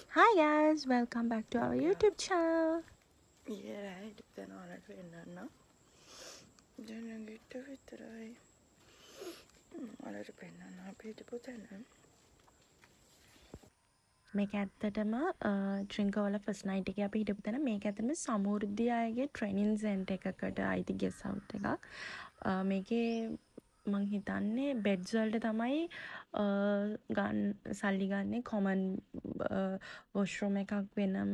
Hi guys, welcome back to our YouTube channel. right then oonata pennanna දැන් නැගිට විතරයි ඔයාලට පෙන්නන්න අපි හිටපු තැන මේක ඇත්තටම ට්‍රින්කෝවල ෆස්ට් නයිට් එකේ අපි හිටපු තැන. මේක ඇත්තටම සමෘද්ධි අයගේ ට්‍රේනින් සෙන්ටර් එකකට අයිති ගෙස්ට් හවුස් එකක්. මේකේ මං හිතන්නේ බෙඩ්ස් වලට තමයි සල්ලි ගන්නේ. කොමන් වොෂ්රූම් එකක් වෙනම,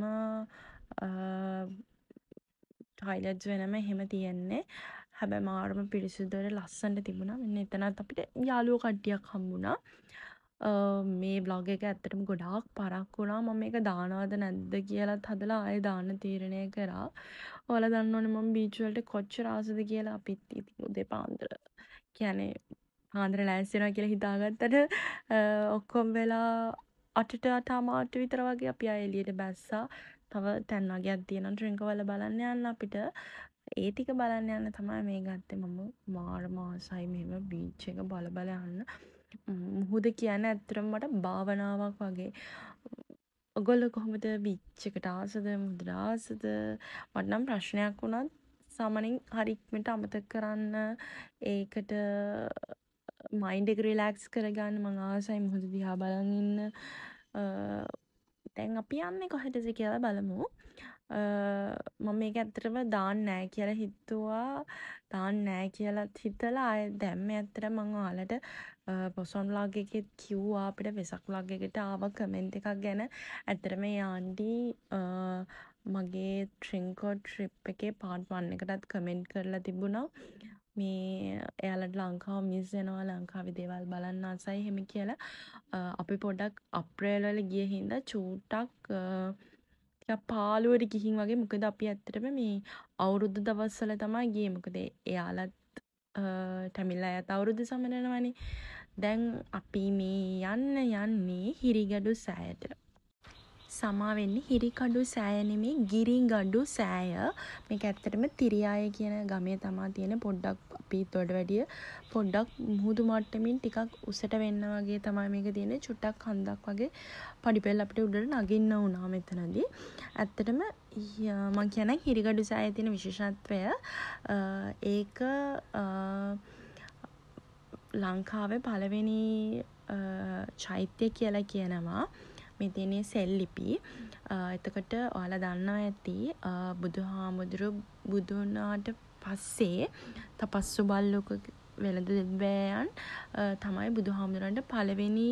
ටොයිලට්ස් වෙනම එහෙම තියෙන්නේ. හැබැයි මාරම පිරිසිදුවට ලස්සනට තිබුණා. මෙන්න එතනත් අපිට යාළුවෝ කට්ටියක් හම්බුණා. මේ බ්ලොග් එක ඇත්තටම ගොඩාක් පරක් වුණා. මම මේක දානවද නැද්ද කියලාත් හදලා ආයෙ දාන්න තීරණය කරා. ඔයාලා දන්නවනේ මම බීච් වලට කොච්චර ආසද කියලා. අපිත් ඉතින් උදේ පාන්දර කියන්නේ පාන්දර ලෑස්ති වෙනවා කියලා හිතාගත්තට ඔක්කොම වෙලා 8ට 8:00 විතර වගේ අපි ආයෙ එළියට බැස්සා. තව තැන් වගේක් තියෙනවා ට්‍රින්කෝවල බලන්න යන්න අපිට. ඒ ටික බලන්න යන්න තමයි මේ ගත්තේ. මම මාරම ආසයි මෙහෙම බීච් එක බල යන්න. මුහුද කියන්නේ ඇත්තටම මට භාවනාවක් වගේ. ඔයගොල්ලෝ කොහොමද බීච් එකට ආසද? මුහුදට ආසද? මට නම් ප්‍රශ්නයක් වුණත් සාමාන්‍යයෙන් හරි ඉක්මනට අමතක කරන්න, ඒකට මයින්ඩ් එක රිලැක්ස් කරගන්න මං ආසයි මුහුද දිහා බලන් ඉන්න. දැන් අපි යන්නේ කොහෙටද කියලා බලමු. මම මේක ඇත්තටම දාන්නේ නැහැ කියලා හිතුවා. දාන්නේ නැහැ කියලාත් හිතලා ආයෙ දැම්මේ. ඇත්තටම මම ඔයාලට පොසොන් ව්ලොග් එකෙත් කිව්වා අපිට වෙසක් ව්ලොග් එකට ආව කමෙන්ට් එකක් ගැන. ඇත්තටම ඒ ආන්ටි මගේ ට්‍රින්කෝ ට්‍රිප් එකේ පාර්ට් 1 එකටත් කමෙන්ට් කරලා තිබුණා. මේ එයාලට ලංකාව මිස් වෙනවා, ලංකාවේ දේවල් බලන්න ආසයි එහෙම කියලා. අපි පොඩ්ඩක් අප්‍රේල් වල ගිය හින්දා චූට්ටක් ටිකක් පාළුවට ගිහින් වගේ. මොකද අපි ඇත්තටම මේ අවුරුදු දවස්වල තමයි ගියේ. මොකද එයාලත් ටැමිල් අයත් අවුරුදු සමරනවනේ. දැන් අපි මේ යන්නේ හිරිගඩු සෑයට. සමාවෙන්නේ හිරිකඩු සෑය නෙමේ, ගිරිගඩු සෑය. මේක ඇත්තටම තිරියාය කියන ගමේ තමා තියෙන. පොඩ්ඩක් අපි හිතුවට වැඩිය පොඩ්ඩක් මුහුදු මට්ටමින් ටිකක් උසට වෙන්න වගේ තමයි මේක තියෙන්නේ. චුට්ටක් හන්දක් වගේ පඩිපෙළ අපිට උඩට නගින්න වුණා මෙතනදී. ඇත්තටම මම කියන්නේ හිරිගඩු සෑයේ තියෙන විශේෂත්වය ඒක ලංකාවේ පළවෙනි චෛත්‍ය කියලා කියනවා. මේ තියෙන්නේ සෙල්ලිපි. එතකොට ඔයාලා දන්නවා ඇති බුදුහාමුදුරු බුදු වුණාට පස්සේ තපස්සු බල්ලුක වෙළඳ දෙවියන් තමයි බුදුහාමුදුරන්ට පළවෙනි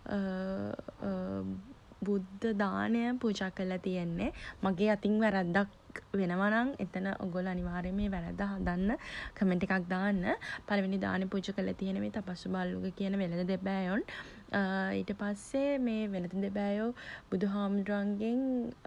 බුද්ධ දානය පූජා කරලා තියෙන්නේ. මගේ අතින් වැරද්දක් වෙනවා නම් එතන ඔයගොල්ලෝ අනිවාර්යයෙන් මේ වැරද්ද හදන්න කමෙන්ට් එකක් දාන්න. පළවෙනි දානි පූජා කරලා තියෙන මේ තපස්සු බල්ලුක කියන වෙළඳ දෙවියන්. ඊට පස්සේ මේ වෙළඳ දෙවියෝ බුදුහාමුදුරන්ගෙන්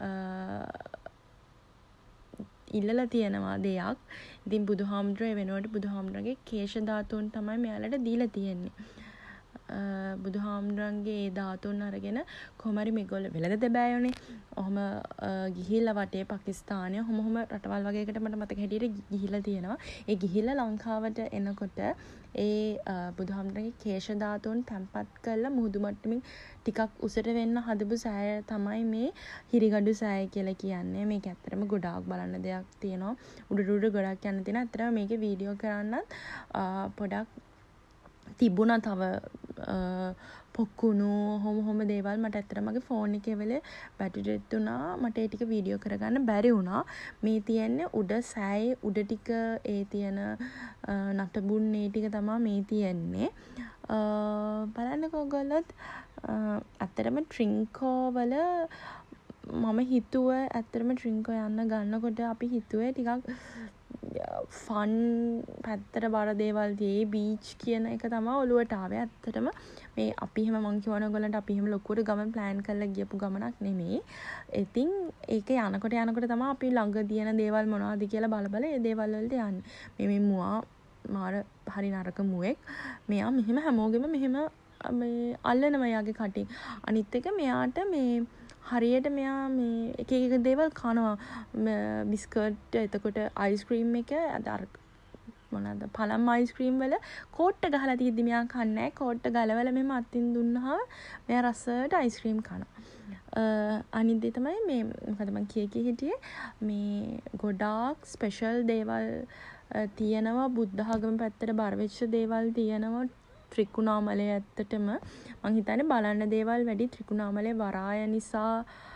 ඉල්ලලා තියෙනවා දෙයක්. ඉතින් බුදුහාමුදුරේ වෙනුවට බුදුහාමුදුරන්ගේ කේශ ධාතුන් තමයි මෙයාලට දීලා තියෙන්නේ. බුදුහාමුදුරන්ගේ ඒ ධාතුන් අරගෙන කොහමරි මේගොල්ලෝ වෙළඳ දෙබෑයෝනේ. ඔහම ගිහිල්ලා වටේ පාකිස්තානය ඔහොම රටවල් වගේකට මට මතක හැටියට ගිහිල්ලා තියෙනවා. ඒ ගිහිල්ලා ලංකාවට එනකොට ඒ බුදුහාමුදුරන්ගේ කේශ ධාතුන් තැම්පත් කරලා මුහුදු මට්ටමින් ටිකක් උසට වෙන්න හදපු සෑය තමයි මේ හිරිගඩු සෑය කියලා කියන්නේ. මේක ඇත්තටම ගොඩාක් බලන්න දෙයක් තියෙනවා. උඩට ගොඩක් යන්න තියෙනවා. ඇත්තටම මේකේ වීඩියෝ කරන්නත් පොඩක් තිබුණා තව පොකුණු හොම දේවල්. මට ඇත්තටම මගේ ෆෝන් එකේ වෙලේ බැටරි ඩෙඩ් වුණා. මට ඒ ටික වීඩියෝ කරගන්න බැරි වුණා. මේ තියෙන්නේ උඩ සෑයේ උඩ ටික ඒ තියෙන නටබුන් ඒ ටික තමයි මේ තියෙන්නේ. බලන්නකෝ ඔයගොල්ලොත් ඇත්තටම ට්‍රින්කෝ වල මම හිතුවේ ඇත්තටම ට්‍රින්කෝ යන්න ගන්නකොට අපි හිතුවේ ටිකක් ෆන් පැත්තට බර දේවල් තියේ. බීච් කියන එක තමයි ඔලුවට ආවේ. ඇත්තටම මේ අපි එහෙම මං කියවන ඔයගොල්ලන්ට අපි එහෙම ලොකුවට ගමන් ප්ලෑන් කරලා ගියපු ගමනක් නෙමෙයි. ඉතින් ඒක යනකොට තමයි අපි ළඟ තියෙන දේවල් මොනවද කියලා බල ඒ දේවල් වලට යන්නේ. මේ මුවා මාර හරි නරක මුවෙක්. මෙයා මෙහෙම හැමෝගෙම මෙහෙම මේ අල්ලනවා යාගේ කටින්. අනිත් එක මෙයාට මේ හරියට මෙයා මේ එක දේවල් කනවා. බිස්කට්, එතකොට අයිස්ක්‍රීම් එක අර මොනවාද පළම් අයිස්ක්‍රීම් වල කෝට්ට ගහලා තියෙද්දි මෙයා කන්නේ නැහැ. කෝට්ට ගලවලා මෙහෙම අතින් දුන්නාම මෙයා රසයට අයිස්ක්‍රීම් කනවා. අනිත් දේ තමයි මේ මොකද මම කිය හිටියේ මේ ගොඩාක් ස්පෙෂල් දේවල් තියෙනවා බුද්ධ ආගම පැත්තට බර වෙච්ච දේවල් තියෙනවා ත්‍රිකුණාමලය ඇත්තටම මං හිතන්නේ බලන්න දේවල් වැඩි ත්‍රිකුණාමලේ වරාය නිසා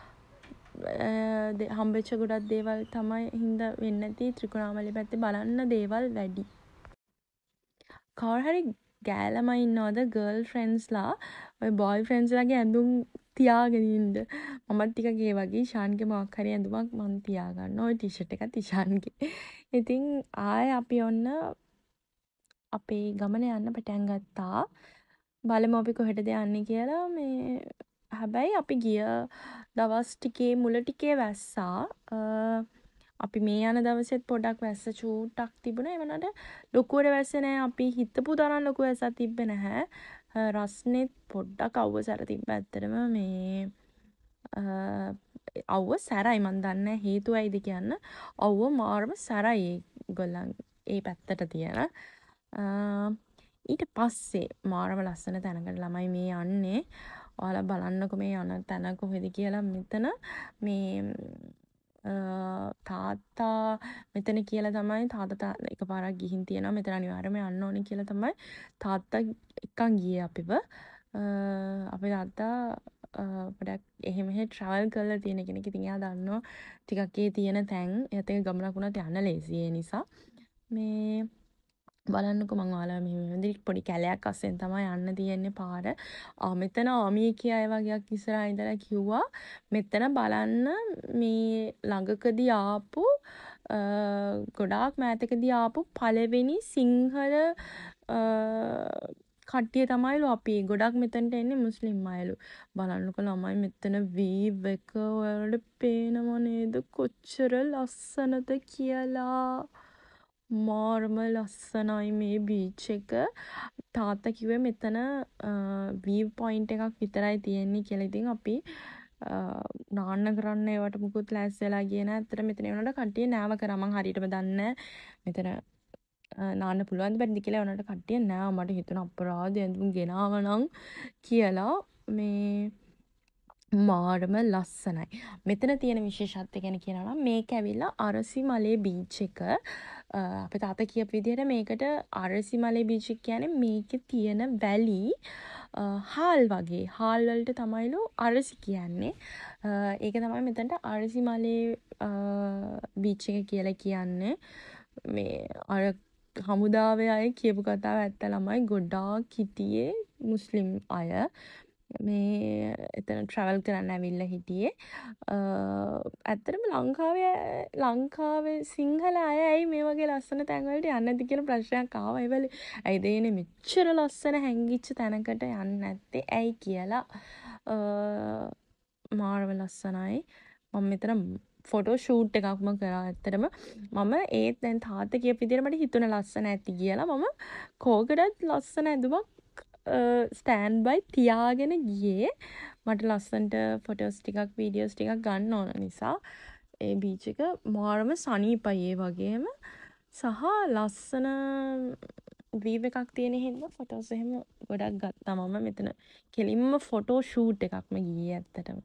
හම්බෙච්ච ගොඩක් දේවල් තමයි හින්දා වෙන්නේ නැති ත්‍රිකුණාමලේ පැත්තේ බලන්න දේවල් වැඩි. කවුරු හරි ගෑලම ඉන්නවද ගර්ල් ෆ්‍රෙන්ඩ්ස්ලා ඔය බොයි ෆ්‍රෙන්ඩ්ස්ලාගේ ඇඳුම් තියාගෙන ඉන්න. මමත් ටිකක් ඒ වගේ ඊශාන්ගේ මොකක් හරි ඇඳුමක් මම තියාගන්නවා. ඔය ටී-ෂර්ට් එකත් ඊශාන්ගේ. ඉතින් ආයේ අපි ඔන්න අපේ ගමන යන්න පටන් ගත්තා. බලමු අපි කොහෙටද යන්නේ කියලා. මේ හැබැයි අපි ගිය දවස් ටිකේ මුල ටිකේ වැස්සා. අපි මේ යන දවසෙත් පොඩක් වැස්ස චූටක් තිබුණා. ඒ වුණාට ලොකුවට වැස්සේ නැහැ. අපි හිතපු තරම් ලොකු වැස්සක් තිබ්බේ නැහැ. රස්නෙත් පොඩ්ඩක් අවුව සැර තිබ්බ ඇත්තටම මේ අවුව සැරයි මන් දන්නේ හේතුව ඇයිද කියන්න. අවුව මාරම සැරයි ඒගොල්ලන් ඒ පැත්තට තියෙන. ඊට පස්සේ මාරම ලස්සන තැනකට ළමයි මේ යන්නේ. ඔයාලා බලන්නකො මේ යන තැන කොහෙද කියලා. මෙතන මේ තාත්තා මෙතන කියලා තමයි තාත්තා එකපාරක් ගිහින් තියෙනවා. මෙතන අනිවාර්යයෙන්ම යන්න ඕනේ කියලා තමයි තාත්තා එක්කන් ගියේ අපිව. අපේ තාත්තා පොඩක් එහෙම ට්‍රැවල් කරලා තියෙන කෙනෙක්. ඉතින් එයා දන්නවා ටිකක් ඒ තියෙන තැන්. එයාත් එක ගමනක් වුණත් යන්න ලේසි. ඒ නිසා මේ බලන්නකො මං ඔයාලා මෙහෙම පොඩි කැලයක් අස්සෙන් තමයි යන්න තියෙන්නේ පාර. මෙතන ආමිකේ අය වගේක් ඉස්සරහා ඉඳලා කිව්වා මෙතන බලන්න මේ ළඟකදී ආපු ගොඩාක් මෑතකදී ආපු පළවෙනි සිංහල කට්ටිය තමයිලු අපි. ගොඩක් මෙතනට එන්නේ මුස්ලිම් අයලු. බලන්නකො ළමයි මෙතන වීව් එක ඔයාලට පේනව නේද කොච්චර ලස්සනද කියලා. මාරම ලස්සනයි මේ බීච් එක. තාත්තා කිව්වේ මෙතන වීව් පොයින්ට් එකක් විතරයි තියෙන්නේ කියලා. ඉතින් අපි නාන්න කරන්න ඒවට මුකුත් ලෑස්ති වෙලා ගියේ නෑ. ඇත්තට මෙතන වුණාට කට්ටිය නෑව කරා. මං හරියටම දන්නේ මෙතන නාන්න පුළුවන්ද බැරිද කියලා. වුණාට කට්ටිය නෑ. මට හිතුණා අපරාධ ඇඳුම් ගෙනාවනම් කියලා. මේ මාරම ලස්සනයි. මෙතන තියෙන විශේෂත්වය ගැන කියනවා නම් මේක ඇවිල්ලා අරසිමලේ බීච් එක. අපේ තාත්තා කියපු විදිහට මේකට අරසිමලේ බීච් එක කියන්නේ මේකේ තියෙන වැලි හාල් වගේ. හාල් වලට තමයිලු අරසි කියන්නේ. ඒක තමයි මෙතනට අරසිමලේ බීච් එක කියලා කියන්නේ. මේ අර හමුදාවේ අය කියපු කතාව ඇත්ත ළමයි ගොඩාක් හිටියේ මුස්ලිම් අය. මේ එතන ට්‍රැවල් කරන්න ඇවිල්ලා හිටියේ. ඇත්තටම ලංකාවේ සිංහල අය ඇයි මේ වගේ ලස්සන තැන්වලට යන්නේ නැති කියලා ප්‍රශ්නයක් ආවා. ඒ වෙලේ ඇයි දෙන්නේ මෙච්චර ලස්සන හැංගිච්ච තැනකට යන්නේ නැත්තේ ඇයි කියලා. මාරම ලස්සනයි. මම මෙතන ෆොටෝ ෂූට් එකක්ම කරා. ඇත්තටම මම ඒත් දැන් තාත්තා කියපු විදිහට මට හිතුණ ලස්සන ඇති කියලා. මම කෝකටත් ලස්සන ඇඳුමක් ස්ටෑන්ඩ් බයි තියාගෙන ගියේ. මට ලස්සන්ට ෆොටෝස් ටිකක් වීඩියෝස් ටිකක් ගන්න ඕන නිසා. ඒ බීච් එක මාරම සනීපයි ඒ වගේම සහ ලස්සන වීව් එකක් තියෙන හින්දා ෆොටෝස් එහෙම ගොඩක් ගත්තා. මම මෙතන කෙලින්ම ෆොටෝ ෂූට් එකක්ම ගියේ ඇත්තටම.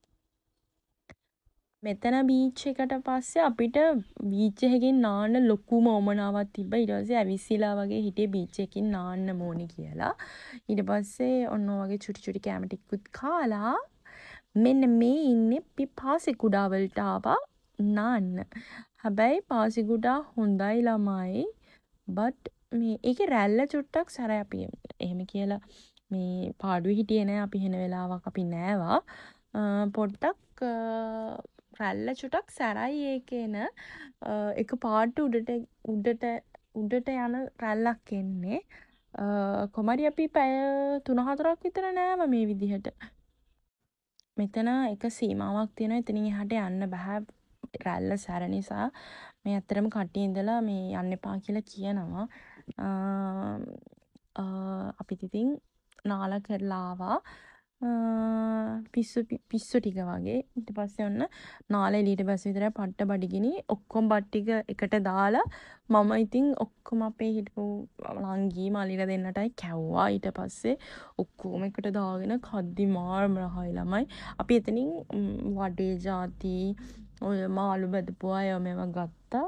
මෙතන බීච් එකට පස්සේ අපිට බීච් එකකින් නාන්න ලොකුම උවමනාවක් තිබ්බා. ඊට පස්සේ ඇවිස්සීලා වගේ හිටියේ බීච් එකකින් නාන්න ඕනේ කියලා. ඊට පස්සේ ඔන්න වගේ චුටි චුටි කැම ටිකකුත් කාලා මෙන්න මේ ඉන්නේ අපි පාසිකුඩා වලට ආවා නාන්න. හැබැයි පාසිකුඩා හොඳයි ළමයි. but මේ ඒකේ රැල්ල චුට්ටක් සැරයි. අපි එහෙම කියලා මේ පාඩුවේ හිටියේ නෑ. අපි හෙන වෙලාවක් අපි නෑවා. පොඩ්ඩක් රැල්ල චුටක් සැරයි ඒකේන එක පාට උඩට යන රැල්ලක් එන්නේ. කොමරි අපි පැය 3-4ක් විතර නෑව මේ විදිහට. මෙතන එක සීමාවක් තියෙනවා. එතනින් එහාට යන්න බෑ රැල්ල සැර නිසා. මේ ඇත්තටම කට්ටිය ඉඳලා මේ යන්න එපා කියලා කියනවා. අපිට ඉතින් නාලා කරලා ආවා. පිස්සු ටික වගේ. ඊට පස්සේ ඔන්න නාල එළියට බැස්ස විතරයි පට්ට බඩගිනි ඔක්කොම බත් ටික එකට දාලා මම ඉතින් ඔක්කොම අපේ හිටපු ලංගී මල්ලිලා දෙන්නටයි කැව්වා. ඊට පස්සේ ඔක්කොම එකට දාගෙන කද්දි මාරම රහයි ළමයි. අපි එතනින් වඩේ ಜಾති ඔය මාළු බැදපු අය මේවා ගත්තා.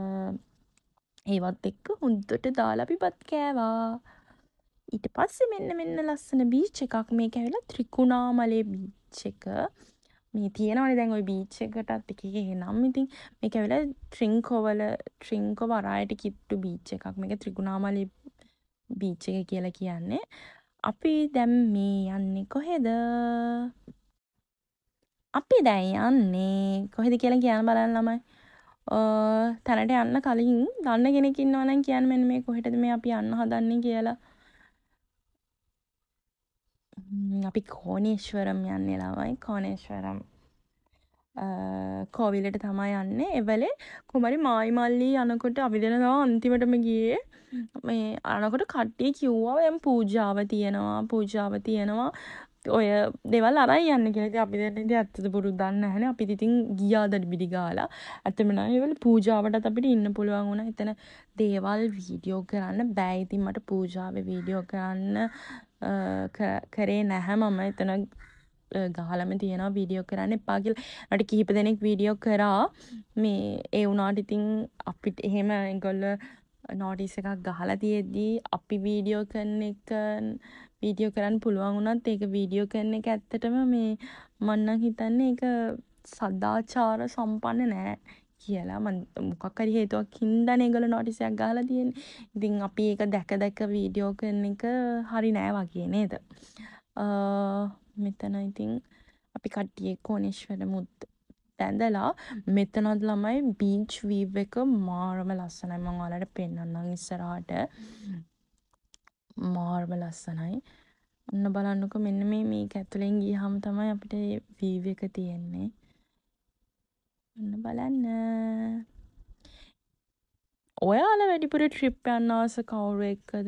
ඒවත් එක්ක හොඳට දාලා අපි බත් කෑවා. ඊට පස්සේ මෙන්න ලස්සන බීච් එකක්. මේක ඇවිල්ලා ත්‍රිකුණාමලේ බීච් එක. මේ තියෙනවනේ දැන් ওই බීච් එකටත් එක නම් ඉතින් මේක ඇවිල්ලා ට්‍රින්කෝ වරායට කිට්ටු බීච් එකක්. මේක ත්‍රිකුණාමලේ බීච් එක කියලා කියන්නේ. අපි දැන් මේ යන්නේ කොහෙද? අපි දැන් යන්නේ කොහෙද කියලා කියන්න බලන්න ළමයි. තැනට යන්න කලින් දන්න කෙනෙක් ඉන්නවා නම් කියන්න මෙන්න මේ කොහෙටද මේ අපි යන්න හදන්නේ කියලා. අපි කෝණේශ්වරම් යන්නේ ළමයි. කෝණේශ්වරම් කෝවිලට තමයි යන්නේ. එවලේ කුමරි මායි මල්ලි යනකොට අපි දෙන තමයි අන්තිමටම ගියේ. මේ අනකොට කට්ටිය කිව්වා දැන් පූජාව තියෙනවා. ඔය දේවල් අරන් යන්න කියලා. ඉතින් අපි දෙන්න ඉතින් ඇත්තද බොරුද දන්නේ නැහැනේ. අපි ඉතින් ගියා දඩිබිඩි ගාලා. ඇත්තම නෑ ඒවල පූජාවටත් අපිට ඉන්න පුළුවන් වුණා. එතන දේවල් වීඩියෝ කරන්න බෑ. ඉතින් මට පූජාවේ වීඩියෝ කරන්න කරේ නැහැ. මම එතන ගහලම තියෙනවා වීඩියෝ කරන්න එපා කියලා. මට කිහිප දෙනෙක් වීඩියෝ කරා. මේ ඒ වුණාට ඉතින් අපිට එහෙම ඒගොල්ලෝ නෝටිස් එකක් ගහලා තියෙද්දී අපි වීඩියෝ කරන්න පුළුවන් වුණත් ඒක වීඩියෝ කරන එක ඇත්තටම මේ මම නම් හිතන්නේ ඒක සදාචාර සම්පන්න නෑ කියලා. මොකක් හරි හේතුවක් හින්දානේ ඒගොල්ලෝ නෝටිස් එකක් ගහලා තියෙන්නේ. ඉතින් අපි ඒක දැක වීඩියෝ කරන එක හරි නෑ වගේ නේද? මෙතන ඉතින් අපි කට්ටිය කෝණේශ්වරමුත් දැඳලා මෙතනත් ළමයි බීච් වීව් එක මාරම ලස්සනයි. මම ඔයාලට පෙන්නන්නම් ඉස්සරහට. මාරම ලස්සනයි. ඔන්න බලන්නකෝ මෙන්න මේක ඇතුලෙන් ගියාම තමයි අපිට වීව් එක තියෙන්නේ. ඔන්න බලන්න. ඔයාලා වැඩිපුර ට්‍රිප් යන්න ආස කවුරු එක්කද?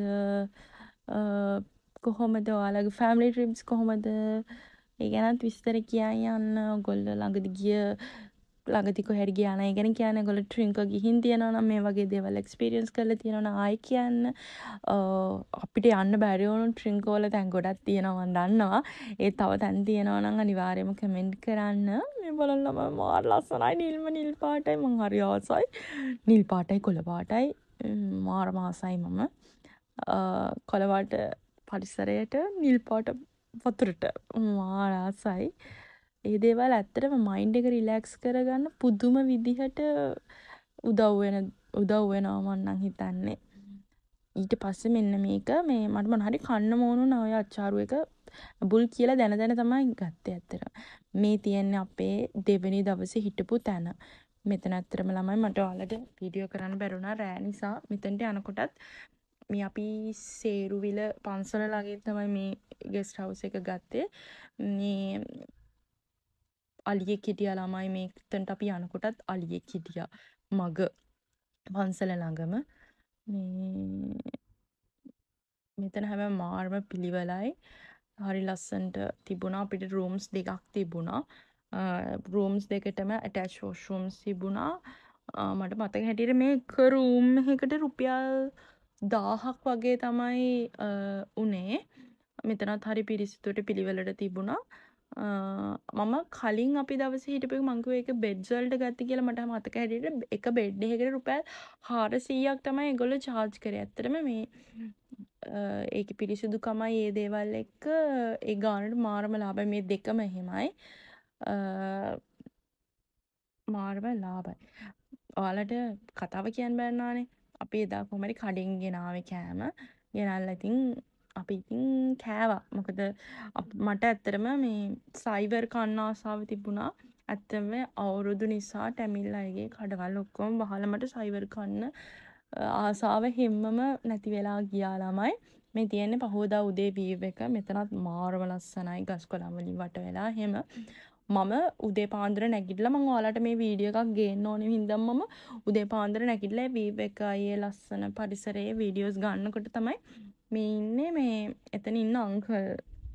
කොහොමද ඔයාලගේ ෆැමිලි ට්‍රිප්ස් කොහොමද? ඒ ගැනත් විස්තර කියන්න යන්න. ඔයගොල්ලෝ ළඟදී කොහෙද ගියා නම් ඒ ගැන කියන්න. ඔයගොල්ලෝ ට්‍රින්කෝ ගිහින් තියනවා නම් මේ වගේ දේවල් එක්ස්පීරියන්ස් කරලා තියනවා නම් ආයි කියන්න. අපිට යන්න බැරි වුණු ට්‍රින්කෝ වල තැන් ගොඩක් තියෙනවා මම දන්නවා. ඒ තව තැන් තියෙනවා නම් අනිවාර්යයෙන්ම කමෙන්ට් කරන්න. මේ බලන්න මාර ලස්සනයි නිල් පාටයි. මං හරි ආසයි. නිල් පාටයි කොළ පාටයි මාරම ආසයි මම. කොළ පාට පරිසරයට නිල් පාට වතුරට මාර ආසයි. ඒ දේවල් ඇත්තටම මයින්ඩ් එක රිලැක්ස් කරගන්න පුදුම විදිහට උදව් වෙනවා මම නම් හිතන්නේ. ඊට පස්සේ මෙන්න මේක මේ මට මොන හරි කන්න මොනුන ඔය අච්චාරු එක බුල් කියලා දැන තමයි ගත්තේ ඇත්තට. මේ තියෙන්නේ අපේ දෙවෙනි දවසේ හිටපු තැන. මෙතන ඇත්තටම ළමයි මට ඔයාලට වීඩියෝ කරන්න බැරුණා රෑ නිසා. මෙතනට යනකොටත් මේ අපි සේරුවිල පන්සල ළඟින් තමයි මේ ගෙස්ට් හවුස් එක ගත්තේ. මේ අලියෙක් හිටියා ළමයි මේතනට අපි යනකොටත් අලියෙක් හිටියා මග පන්සල ළඟම. මෙතන හැබැයි මාර්ම පිළිවෙලයි. හරි ලස්සනට තිබුණා. අපිට රූම්ස් දෙකක් තිබුණා. රූම්ස් දෙකටම ඇටච් වොෂ්රූම්ස් තිබුණා. මට මතක හැටියට මේ එක රූම් එකකට රුපියල් 1000ක් වගේ තමයි උනේ. මෙතනත් හරි පිරිසිදුට පිළිවෙලට තිබුණා. මම කලින් අපි දවසේ හිටපු මං කිව්වා ඒක බෙඩ්ස් වලට ගත්ත කියලා මට මතක හැටියට එක බෙඩ් එකකට රුපියල් 400ක් තමයි ඒගොල්ලෝ charge කරේ. ඇත්තටම මේ ඒකේ පිරිසිදුකමයි ඒ දේවල් එක්ක ඒ ගානට මාරම ලාභයි. මේ දෙකම එහෙමයි. මාරම ලාභයි. ඔයාලට කතාව කියන්න බැන්නානේ. අපි එදා කොහොම හරි කඩෙන් ගෙනාවේ කෑම. ගෙනල්ලා ඉතින් අපි ඉතින් කෑවා. මොකද මට ඇත්තටම මේ සයිවර් කන්න ආසාව තිබුණා. ඇත්තම අවුරුදු නිසා ටැමිල් අයගේ කඩවල් ඔක්කොම වහලා මට සයිවර් කන්න ආසාව හැමම නැති වෙලා ගියා ළමයි. මේ තියෙන්නේ පහෝදා උදේ වීව් එක. මෙතනත් මාරම ලස්සනයි ගස් කොළන් වලින් වට වෙලා හැම. මම උදේ පාන්දර නැගිටලා මම ඔයාලට මේ වීඩියෝ එකක් ගේන්න ඕනේ හින්දා මම උදේ පාන්දර නැගිටලා වීව් එකයි ඒ ලස්සන පරිසරයේ වීඩියෝස් ගන්නකොට තමයි මේ ඉන්නේ මේ එතන ඉන්න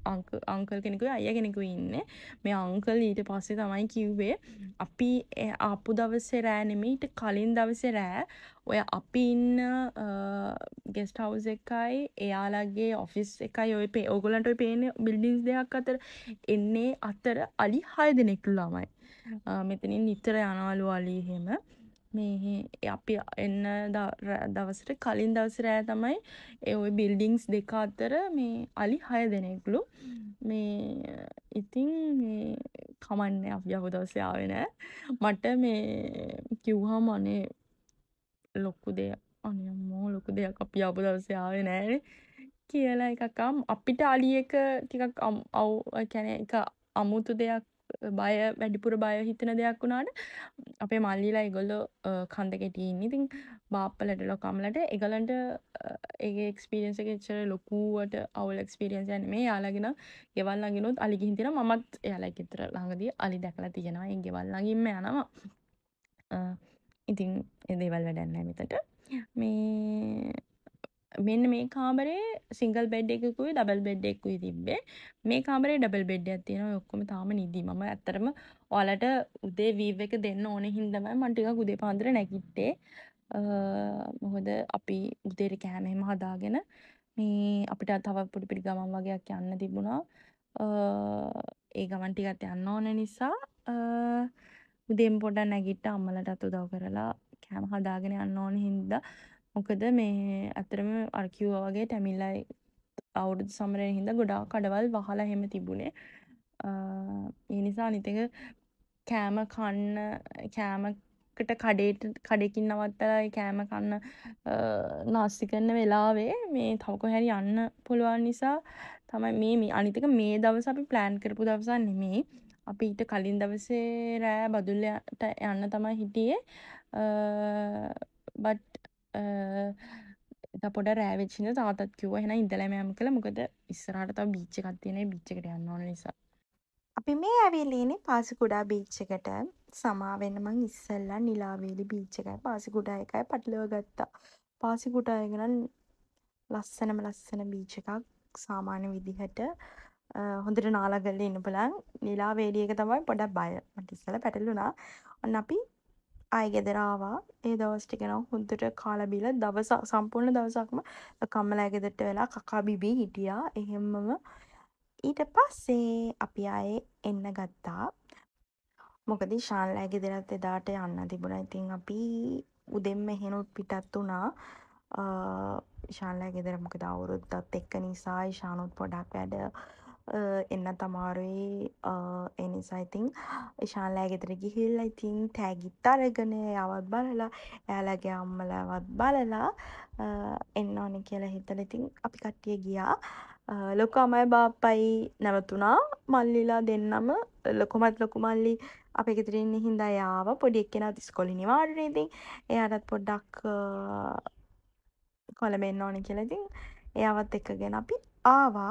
අංකල් කෙනෙකුයි අයියා කෙනෙකුයි ඉන්නේ. මේ අංකල් ඊට පස්සේ තමයි කිව්වේ අපි ආපු දවසේ රෑ නෙමෙයි ඊට කලින් දවසේ රෑ ඔය අපි ඉන්න ගෙස්ට් හවුස් එකයි එයාලගේ ඔෆිස් එකයි ඔය ඕගොල්ලන්ට ඔය පේන බිල්ඩින්ග්ස් දෙකක් අතර එන්නේ අතර අලි 6 දෙනෙක්ලු ළමයි. මෙතනින් නිතර යනවලු අලි එහෙම. මේ අපි එන්න දවසට කලින් දවසේ රෑ තමයි ඒ ওই බිල්ඩින්ග්ස් දෙක අතර මේ අලි 6 දෙනෙක්ලු. මේ ඉතින් මේ කමන්නේ අපි යහු දවසේ ආවේ නෑ. මට මේ කිව්වම අනේ ලොකු දෙයක් අනේ අම්මෝ ලොකු දෙයක් අපි ආපු දවසේ ආවේ නෑනේ කියලා එකක් අපිට අලි එක ටිකක් කියන්නේ එක අමුතු දෙයක් බය වැඩිපුර බය හිතෙන දෙයක් වුණාට අපේ මල්ලිලා ඒගොල්ලෝ කන්ද කෙටි ඉන්නේ. ඉතින් බාප්පලට ලොකම්ලට ඒගොල්ලන්ට ඒගේ එක්ස්පීරියන්ස් එක එච්චර ලොකුවට අවුල් එක්ස්පීරියන්ස් එකක් නෙමෙයි. යාළගෙන ගෙවල් ළඟිනුත් අලි ගිහින් තියෙනවා. මමත් එයාලා ගෙදර ළඟදී අලි දැකලා තියෙනවා. ඒ ගෙවල් ළඟින්ම යනවා. ඉතින් ඒ දේවල් වැඩක් නැහැ මෙතට. මේ මෙන්න මේ කාමරේ සිංගල් බෙඩ් එකකුයි ඩබල් බෙඩ් එකකුයි තිබ්බේ. මේ කාමරේ ඩබල් බෙඩ් එකක් තියෙනවා. ඔය ඔක්කොම තාම නිදි. මම ඇත්තටම ඔයාලට උදේ වීව් එක දෙන්න ඕනේ හින්දාමයි මම ටිකක් උදේ පාන්දර නැගිට්ටේ. මොකද අපි උදේට කෑම එහෙම හදාගෙන මේ අපිට තව පොඩි පොඩි ගමන් වගේක් යන්න තිබුණා. ඒ ගමන් ටිකත් යන්න ඕන නිසා උදේම පොඩ්ඩක් නැගිට්ටා අම්මලටත් උදව් කරලා කෑම හදාගෙන යන්න ඕන හින්දා. මොකද මේ අතරම අර කිව්වා වගේ ටැමිල්ලයි අවුරුදු සමරන හින්දා ගොඩාක් කඩවල් වහලා එහෙම තිබුණේ. ඒ නිසා අනිත් එක කෑමකට කඩේකින් නවත්තලා ඒ කෑම කන්න නාස්ති කරන වෙලාවේ මේ තව කොහේ හරි යන්න පුළුවන් නිසා තමයි මේ අනිත් එක මේ දවස් අපි ප්ලෑන් කරපු දවසක් නෙමෙයි. අපි ඊට කලින් දවසේ රෑ බදුල්ලට යන්න තමයි හිටියේ. එදා පොඩ රෑ වෙච්ච හින්දා තාත්තත් කිව්වා එහෙනම් ඉඳලාම යමු කියලා. මොකද ඉස්සරහට තව බීච් එකක් තියෙනවා. ඒ බීච් එකට යන්න ඕන නිසා. අපි මේ ඇවිල්ලා ඉන්නේ පාසිකුඩා බීච් එකට. සමා වෙන්න මං ඉස්සෙල්ලා නිලාවේලි බීච් එකයි පාසිකුඩා එකයි පටලව ගත්තා. පාසිකුඩා එක නම් ලස්සන බීච් එකක් සාමාන්‍ය විදිහට හොඳට නාලා ගල්ලේ ඉන්න බලන්. නිලාවේලි එක තමයි පොඩක් බය. මට ඉස්සෙල්ලා පැටළුණා. ඔන්න අපි ආයෙ ගෙදර ආවා. ඒ දවස් ටික නම් හොඳට කාලා බීලා සම්පූර්ණ දවසක්ම කම්මලා ගෙදරට වෙලා කකා බිබී හිටියා. එහෙම්මම ඊට පස්සේ අපි ආයේ එන්න ගත්තා. මොකද ශාන්ලා ගෙදරත් එදාට යන්න තිබුණා. ඉතින් අපි උදෙන්ම එහෙනුත් පිටත් වුණා. ශාන්ලා ගෙදර මොකද අවුරුද්දත් එක්ක නිසා ශානුත් පොඩක් වැඩ එන්නත් අමාරුයි. ඒ නිසා ඉතින් ශාන්ලා ගෙදර ගිහිල්ලා ඉතින් තෑගිත් අරගෙන එයාවත් බලලා එයාලගේ අම්මලාවත් බලලා එන්න ඕනේ කියලා හිතලා ඉතින් අපි කට්ටිය ගියා. ලොකු අමයි බාප්පයි නැවතුණා. මල්ලිලා දෙන්නම ලොකු මල්ලි අපේ ගෙදර ඉන්න හින්දා එයා ආවා. පොඩි එක්කෙනාත් ඉස්කෝලේ නිවාඩුනේ. ඉතින් එයාටත් පොඩ්ඩක් කොළඹ එන්න ඕනේ කියලා ඉතින් එයාවත් එක්කගෙන අපි ආවා.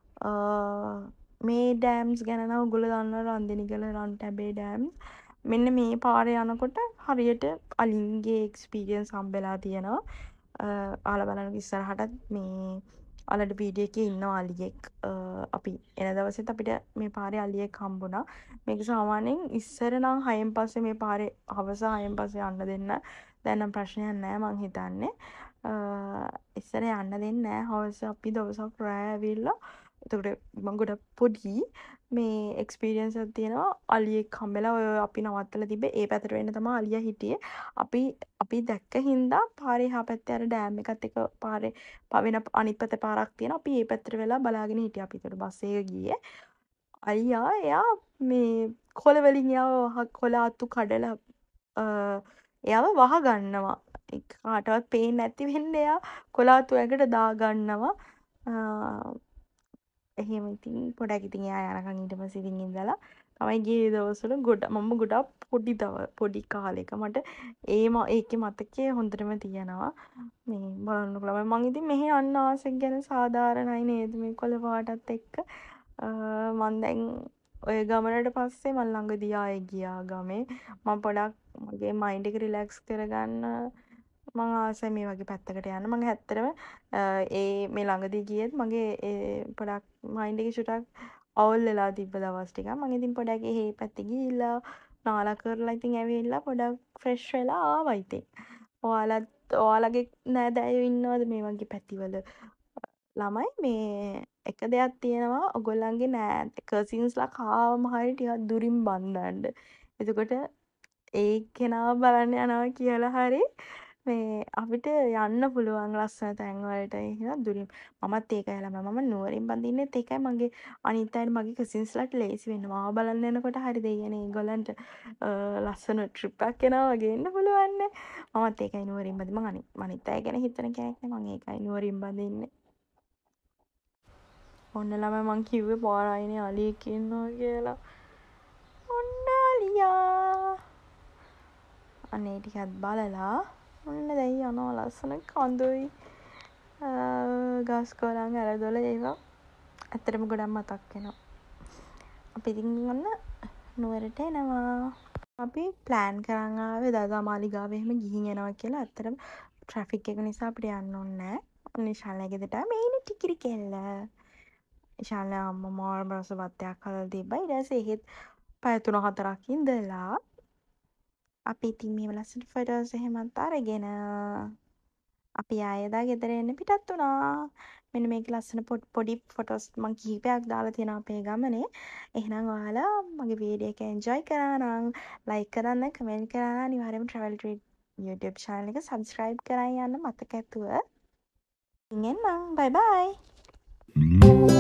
මේ ඩෑම්ස් ගැන නම් ඔයගොල්ලෝ දන්නවා. රන්දිනිගල රන්ටැබේ ඩෑම්ස්. මෙන්න මේ පාරේ යනකොට හරියට අලින්ගේ එක්ස්පීරියන්ස් හම්බෙලා තියෙනවා. ආලා බලන්න ඉස්සරහටත් මේ අලට වීඩියෝ එකේ ඉන්නවා අලියෙක්. අපි එන දවසෙත් අපිට මේ පාරේ අලියෙක් හම්බුණා. මේක සාමාන්‍යයෙන් ඉස්සර නම් 6න් පස්සේ මේ පාරේ හවස 6න් පස්සේ යන්න දෙන්න. දැන් නම් ප්‍රශ්නයක් නැහැ මං හිතන්නේ. ඉස්සර යන්න දෙන්නේ නැහැ. හවස අපි දවසක් රෑ ඇවිල්ලා එතකොට මං ගොඩක් පොඩි මේ එක්ස්පීරියන්ස් එකක් තියෙනවා. අලියෙක් හම්බෙලා ඔය අපි නවත්තලා තිබ්බේ ඒ පැත්තට වෙන්න තමයි අලියා හිටියේ. අපි දැක්ක හින්දා පාරේ එහා පැත්තේ අර ඩෑම් එකත් එක පාරේ වෙන අනිත් පැත්තේ පාරක් තියෙනවා. අපි ඒ පැත්තට වෙලා බලාගෙන හිටියා. අපි ඒතර බස් එක ගියේ. අයියා එයා මේ කොළ වලින් එයාව කොළ අතු කඩලා එයාව වහ ගන්නවා. කාටවත් පේන්නේ නැති වෙන්න එයා කොළ අතු ඇඟට දා ගන්නවා. එහෙම ඉතින් පොඩක් ඉතින් එයා යනකම් ඊට පස්සේ ඉතින් ඉඳලා තමයි ගියේ දවස්වල මම ගොඩක් පොඩි කාලෙක මට ඒකේ මතකයේ හොඳටම තියෙනවා. මේ බලන්නකො ළමයි මං ඉතින් මෙහෙ යන්න ආසෙක් ගැන සාධාරණයි නේද මේ කොළ පාටත් එක්ක. මං දැන් ඔය ගමනට පස්සේ මං ළඟදී ආයේ ගියා ගමේ. මම පොඩක් මගේ මයින්ඩ් එක රිලැක්ස් කරගන්න මං ආසයි මේ වගේ පැත්තකට යන්න. මං ඇත්තටම ඒ මේ ළඟදී ගියෙත් මගේ පොඩක් මයින්ඩ් එකේ චුට්ටක් අවුල් වෙලා තිබ්බ දවස් ටිකක්. මං ඉතින් පොඩක් එහෙ පැත්තේ ගිහිල්ලා නාලා කරලා ඉතින් ඇවිල්ලා පොඩක් ෆ්‍රෙෂ් වෙලා ආවා ඉතින්. ඔයාලගේ නෑදෑයෝ ඉන්නවද මේ වගේ පැතිවල ළමයි? මේ එක දෙයක් තියෙනවා ඔයගොල්ලන්ගේ නෑ කසින්ස්ලා කාවම හරි ටිකක් දුරින් බන්ධන්න. එතකොට ඒ කෙනාව බලන්න යනවා කියලා හරි මේ අපිට යන්න පුළුවන් ලස්සන තැන් වලට. එහෙනම් දුරින් මමත් ඒකයි ළමයි මම නුවරින් බඳින්නෙත් ඒකයි මගේ අනිත් අයට මගේ කසින්ස්ලාට ලේසි වෙන්න. මාව බලන්න එනකොට හරි දෙයියනේ ඒගොල්ලන්ට ලස්සන ට්‍රිප් එකක් එනවා වගේ එන්න පුළුවන් නේ. මමත් ඒකයි නුවරින් බඳින්නේ. මං අනිත් අය ගැන හිතන කෙනෙක් නේ. මං ඒකයි නුවරින් බඳින්නේ. ඔන්න ළමයි මං කිව්වේ පාරායිනේ අලියෙක් ඉන්නවා කියලා. ඔන්න අලියා. අනේ ටිකක් බලලා ඔන්න දැන් යනවා ලස්සන කඳුයි ගස් කොළන් ඇලදොල ඒවා ඇත්තටම ගොඩක් මතක් වෙනවා. අපි ඉතින් ඔන්න නුවරට එනවා. අපි ප්ලෑන් කරන් ආවේ දදා මාලිගාව එහෙම ගිහින් එනවා කියලා. ඇත්තටම ට්‍රැෆික් එක නිසා අපිට යන්න ඕනේ නැහැ. ඔන්න ඉෂාන්ලා ගෙදරට මේ ඉන්නේ ටිකිරි කෙල්ල. ඉෂාන්ලා අම්මා මාර බරස වත්තයක් හදලා තිබ්බා. ඊට පස්සේ එහෙත් පැය 3-4ක් ඉඳලා අපි ඉතින් මේ ලස්සන ෆොටෝස් එහෙමත් අරගෙන අපි ආයෙදා ගෙදර එන්න පිටත් වුණා. මෙන්න මේක ලස්සන පොඩි ෆොටෝස් මං කිහිපයක් දාලා තියෙනවා අපේ ගමනේ. එහෙනම් ඔයාලා මගේ වීඩියෝ එක එන්ජොයි කරා නම් ලයික් කරන්න, කමෙන්ට් කරන්න, අනිවාර්යයෙන්ම travel treat YouTube channel එක subscribe කරන් යන්න මතක ඇතුව. ඉතින් එන්නම්. bye bye.